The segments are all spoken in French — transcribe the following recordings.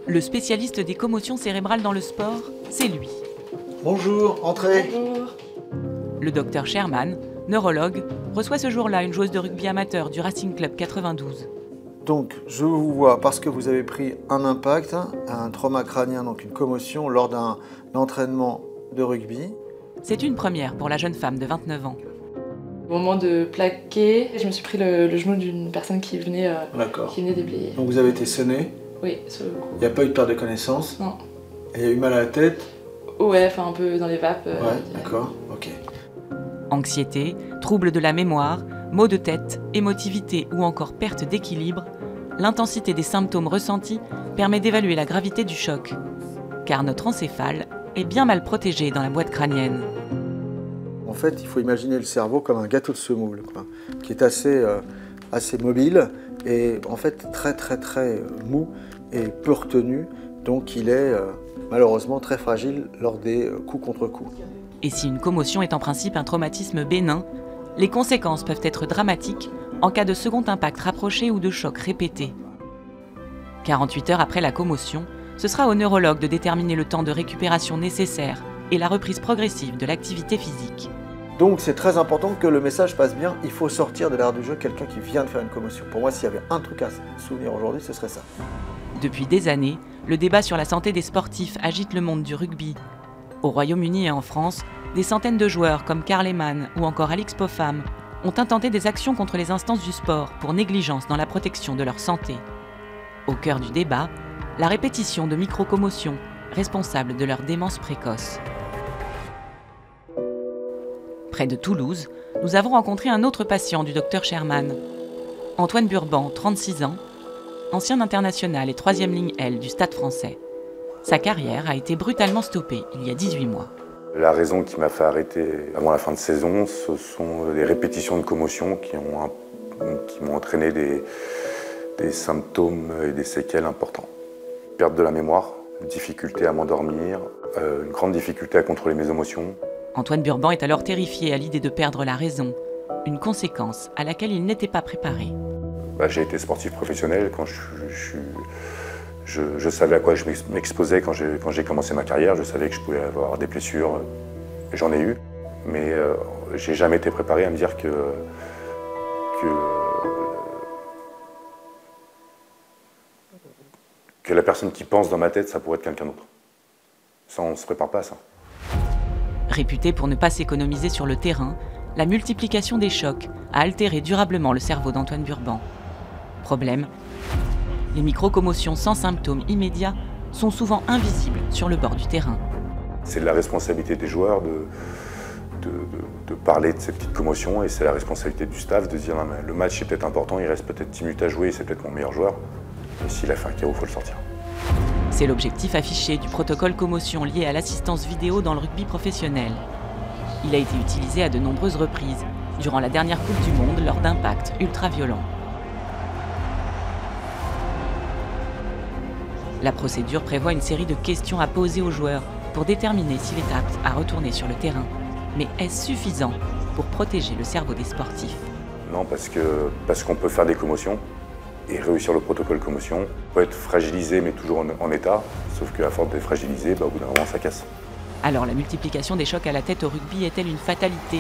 Le spécialiste des commotions cérébrales dans le sport, c'est lui. Bonjour, entrez. Bonjour. Le docteur Sherman, neurologue, reçoit ce jour-là une joueuse de rugby amateur du Racing Club 92. Donc, je vous vois parce que vous avez pris un impact, un trauma crânien, donc une commotion, lors d'un entraînement de rugby. C'est une première pour la jeune femme de 29 ans. Au moment de plaquer, je me suis pris le genou d'une personne qui venait déblayer. Donc vous avez été sonné. Oui, sur le coup. Il n'y a pas eu de perte de connaissance. Non. Et il y a eu mal à la tête. Ouais, enfin un peu dans les vapes. Ouais, d'accord, ok. Anxiété, troubles de la mémoire, maux de tête, émotivité ou encore perte d'équilibre, l'intensité des symptômes ressentis permet d'évaluer la gravité du choc. Car notre encéphale est bien mal protégé dans la boîte crânienne. En fait, il faut imaginer le cerveau comme un gâteau de semoule, qui est assez mobile et en fait très mou et peu retenu. Donc il est malheureusement très fragile lors des coups contre coups. Et si une commotion est en principe un traumatisme bénin, les conséquences peuvent être dramatiques en cas de second impact rapproché ou de choc répété. 48 heures après la commotion, ce sera au neurologue de déterminer le temps de récupération nécessaire et la reprise progressive de l'activité physique. Donc c'est très important que le message passe bien. Il faut sortir de l'art du jeu quelqu'un qui vient de faire une commotion. Pour moi, s'il y avait un truc à se souvenir aujourd'hui, ce serait ça. Depuis des années, le débat sur la santé des sportifs agite le monde du rugby. Au Royaume-Uni et en France, des centaines de joueurs comme Karl Lehmann ou encore Alix Popham ont intenté des actions contre les instances du sport pour négligence dans la protection de leur santé. Au cœur du débat, la répétition de micro-commotions responsables de leur démence précoce. Près de Toulouse, nous avons rencontré un autre patient du docteur Sherman. Antoine Burban, 36 ans, ancien international et 3e ligne L du Stade français. Sa carrière a été brutalement stoppée il y a 18 mois. La raison qui m'a fait arrêter avant la fin de saison, ce sont des répétitions de commotions qui m'ont entraîné des symptômes et des séquelles importants. Perte de la mémoire, difficulté à m'endormir, une grande difficulté à contrôler mes émotions. Antoine Burban est alors terrifié à l'idée de perdre la raison, une conséquence à laquelle il n'était pas préparé. J'ai été sportif professionnel quand je savais à quoi je m'exposais quand j'ai commencé ma carrière. Je savais que je pouvais avoir des blessures, j'en ai eu, mais j'ai jamais été préparé à me dire que la personne qui pense dans ma tête, ça pourrait être quelqu'un d'autre. Ça, on ne se prépare pas à ça. Réputé pour ne pas s'économiser sur le terrain, la multiplication des chocs a altéré durablement le cerveau d'Antoine Burban. Problème, les micro-commotions sans symptômes immédiats sont souvent invisibles sur le bord du terrain. C'est la responsabilité des joueurs de parler de ces petites commotions et c'est la responsabilité du staff de dire non, mais le match est peut-être important, il reste peut-être 10 minutes à jouer, c'est peut-être mon meilleur joueur. Et s'il a fait un KO, il faut le sortir. C'est l'objectif affiché du protocole commotion lié à l'assistance vidéo dans le rugby professionnel. Il a été utilisé à de nombreuses reprises, durant la dernière Coupe du Monde lors d'impacts ultra-violents. La procédure prévoit une série de questions à poser aux joueurs pour déterminer s'il est apte à retourner sur le terrain. Mais est-ce suffisant pour protéger le cerveau des sportifs? Non, parce qu'on peut faire des commotions et réussir le protocole commotion. On peut être fragilisé mais toujours en état, sauf qu'à force d'être fragilisé, au bout d'un moment ça casse. Alors la multiplication des chocs à la tête au rugby est-elle une fatalité?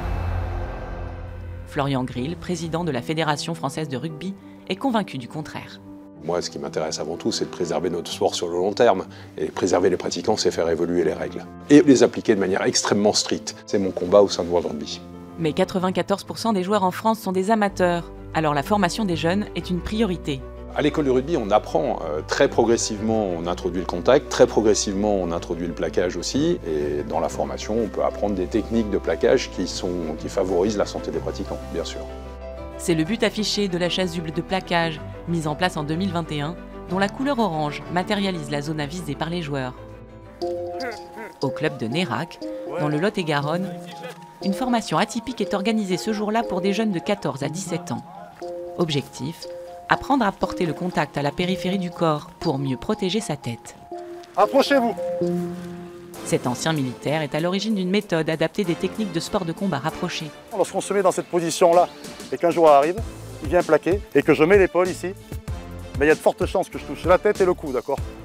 Florian Grill, président de la Fédération française de rugby, est convaincu du contraire. Moi, ce qui m'intéresse avant tout, c'est de préserver notre sport sur le long terme. Et préserver les pratiquants, c'est faire évoluer les règles. Et les appliquer de manière extrêmement stricte. C'est mon combat au sein de World Rugby. Mais 94% des joueurs en France sont des amateurs. Alors la formation des jeunes est une priorité. À l'école de rugby, on apprend très progressivement, on introduit le contact, très progressivement, on introduit le plaquage aussi. Et dans la formation, on peut apprendre des techniques de plaquage qui favorisent la santé des pratiquants, bien sûr. C'est le but affiché de la chasuble de plaquage, mise en place en 2021, dont la couleur orange matérialise la zone à viser par les joueurs. Au club de Nérac, dans le Lot-et-Garonne, une formation atypique est organisée ce jour-là pour des jeunes de 14 à 17 ans. Objectif, apprendre à porter le contact à la périphérie du corps pour mieux protéger sa tête. Approchez-vous! Cet ancien militaire est à l'origine d'une méthode adaptée des techniques de sport de combat rapprochés. Lorsqu'on se met dans cette position-là et qu'un joueur arrive, il vient plaquer et que je mets l'épaule ici, il y a de fortes chances que je touche la tête et le cou, d'accord?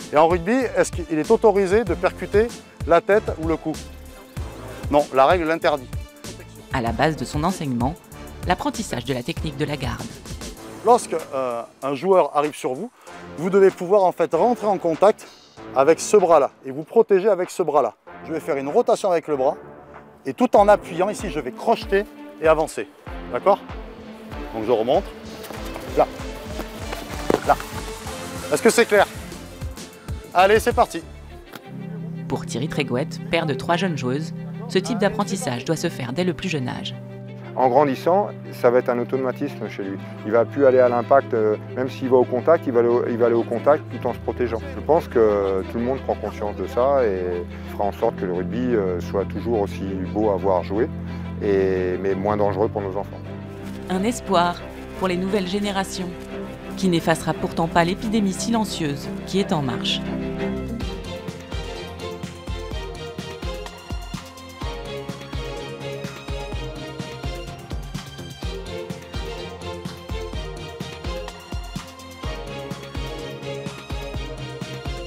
Et en rugby, est-ce qu'il est autorisé de percuter la tête ou le cou? Non, la règle l'interdit. À la base de son enseignement, l'apprentissage de la technique de la garde. Lorsque un joueur arrive sur vous, vous devez pouvoir en fait rentrer en contact avec ce bras-là et vous protéger avec ce bras-là. Je vais faire une rotation avec le bras et tout en appuyant ici, je vais crocheter et avancer. D'accord? Donc je remonte. Là. Là. Est-ce que c'est clair? Allez, c'est parti. Pour Thierry Trégouette, père de 3 jeunes joueuses, ce type d'apprentissage doit se faire dès le plus jeune âge. En grandissant, ça va être un automatisme chez lui. Il ne va plus aller à l'impact, même s'il va au contact, il va aller au contact tout en se protégeant. Je pense que tout le monde prend conscience de ça et fera en sorte que le rugby soit toujours aussi beau à voir jouer, mais moins dangereux pour nos enfants. Un espoir pour les nouvelles générations, qui n'effacera pourtant pas l'épidémie silencieuse qui est en marche.